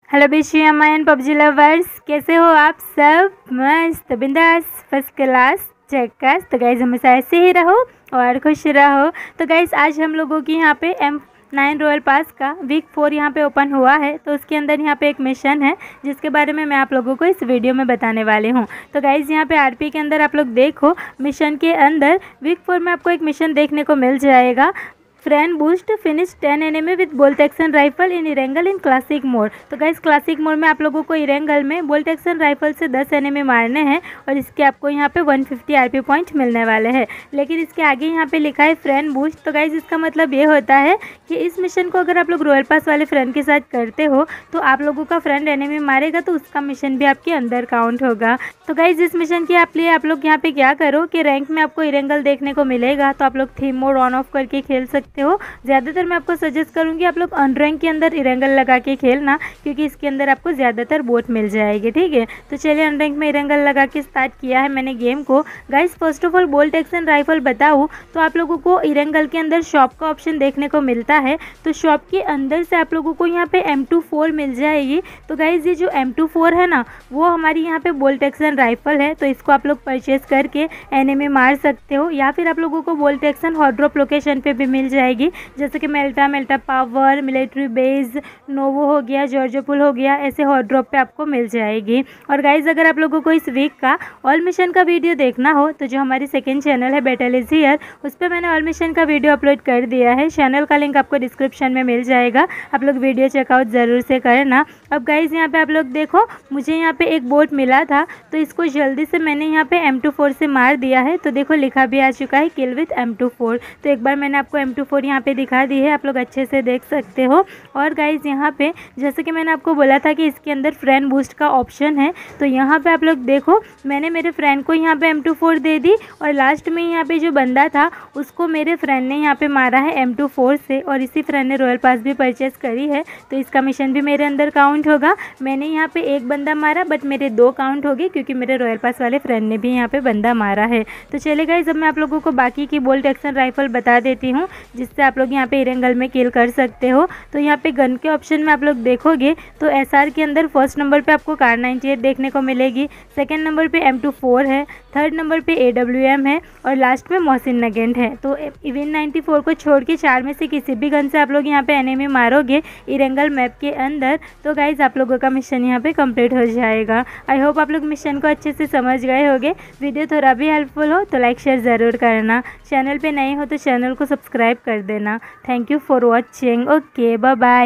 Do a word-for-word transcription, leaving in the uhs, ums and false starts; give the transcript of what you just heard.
Hello बेशिया मायन PUBG lovers, कैसे हो आप सब? मस्त बिंदास फर्स्ट क्लास झक्कास। तो गाइज़ हमेशा ऐसे ही रहो और खुश रहो। तो गाइज़ आज हम लोगों की यहाँ पे एम नाइन रॉयल पास का वीक फोर यहाँ पे ओपन हुआ है। तो उसके अंदर यहाँ पे एक मिशन है जिसके बारे में मैं आप लोगों को इस वीडियो में बताने वाले हूँ। तो गाइज़ यहाँ पे आरपी के अंदर आप लोग देखो, मिशन के अंदर वीक फोर में आपको एक मिशन देखने को मिल जाएगा। Friend boost finish ten enemy with bolt action rifle in Erangel in classic mode. तो गाइस क्लासिक मोड में आप लोगों को इरेंगल में बोल्ट एक्शन राइफल से दस एनिमी मारने हैं और इसके आपको यहाँ पे वन फिफ्टी आरपी पॉइंट मिलने वाले हैं। लेकिन इसके आगे यहाँ पे लिखा है फ्रेंड बूस्ट। तो गाइस इसका मतलब ये होता है कि इस मिशन को अगर आप लोग रॉयल पास वाले फ्रेंड के साथ करते हो तो आप लोगों का फ्रेंड एनिमी मारेगा तो उसका मिशन भी आपके अंदर काउंट होगा। तो गाइस इस मिशन के आप लिए आप लोग यहाँ पे क्या करो कि रैंक में आपको इरेंगल देखने को मिलेगा, तो आप लोग थीम मोड ऑन ऑफ करके खेल सकते हो। ज़्यादातर मैं आपको सजेस्ट करूंगी आप लोग अनरैंक के अंदर इरेंगल लगा के खेलना, क्योंकि इसके अंदर आपको ज़्यादातर बोट मिल जाएगी। ठीक है, तो चलिए अनरैंक में इरेंगल लगा के स्टार्ट किया है मैंने गेम को। Guys first of all bolt action rifle बताऊँ तो आप लोगों को इरेंगल के अंदर शॉप का ऑप्शन देखने को मिलता है। तो शॉप के अंदर से आप लोगों को यहाँ पे एम टू फोर मिल जाएगी। तो गाइज ये जो एम टू फोर है ना, वो हमारी यहाँ पे बोल्ट एक्शन राइफल है। तो इसको आप लोग परचेज करके एनिमी मार सकते हो, या फिर आप लोगों को bolt action hot drop location पे भी मिल जाएगी, जैसे कि Mylta Mylta power military base Novo हो गया, जॉर्जोपुल हो गया, ऐसे हॉट ड्रॉप पे आपको मिल जाएगी। और गाइज अगर आप लोगों को इस वीक का ऑल मिशन का वीडियो देखना हो तो जो हमारी सेकंड चैनल है बैटल इज हियर, उस पर मैंने ऑल मिशन का वीडियो अपलोड कर दिया है। चैनल का लिंक आपको डिस्क्रिप्शन में मिल जाएगा, आप लोग वीडियो चेकआउट ज़रूर से करना। अब गाइज यहाँ पे आप लोग देखो, मुझे यहाँ पे एक बोट मिला था तो इसको जल्दी से मैंने यहाँ पे एम टू फोर से मार दिया है। तो देखो लिखा भी आ चुका है kill with M two four. तो एक बार मैंने आपको एम टू फोर यहाँ पे दिखा दी है, आप लोग अच्छे से देख सकते हो। और गाइज यहाँ पे जैसे कि मैंने आपको बोला था कि इसके अंदर फ्रेंड बूस्ट का ऑप्शन है, तो यहाँ पे आप लोग देखो मैंने मेरे फ्रेंड को यहाँ पे एम टू फोर दे दी और लास्ट में यहाँ पे जो बंदा था उसको मेरे फ्रेंड ने यहाँ पे मारा है एम टू फोर से, और इसी फ्रेंड ने रॉयल पास भी परचेस करी है। तो इसका मिशन भी मेरे अंदर काउंट होगा। मैंने यहाँ पे एक बंदा मारा बट मेरे दो काउंट हो गए क्योंकि मेरे रॉयल पास वाले फ्रेंड ने भी यहाँ पे बंदा मारा है। तो चले गाइस अब मैं आप लोगों को बाकी की बोल्ट एक्शन राइफल बता देती हूँ जिससे आप लोग यहाँ पे इरेंगल में किल कर सकते हो। तो यहाँ पे गन के ऑप्शन में आप लोग देखोगे तो एसआर के अंदर फर्स्ट नंबर पे आपको कार नाइन्टी एट देखने को मिलेगी, सेकंड नंबर पे एम टू फोर है, थर्ड नंबर पे एडब्ल्यूएम है और लास्ट में मोहसिन नगेंट है। तो इवन नाइन्टी फोर को छोड़ के चार में से किसी भी गन से आप लोग यहाँ पे एनिमी मारोगे इरेंगल मैप के अंदर तो गाइज आप लोगों का मिशन यहाँ पे कंप्लीट हो जाएगा। आई होप आप लोग मिशन को अच्छे से समझ गए होंगे। वीडियो थोड़ा भी हेल्पफुल हो तो लाइक शेयर ज़रूर करना, चैनल पे नए हो तो चैनल को सब्सक्राइब कर देना। Thank you for watching. Okay bye bye.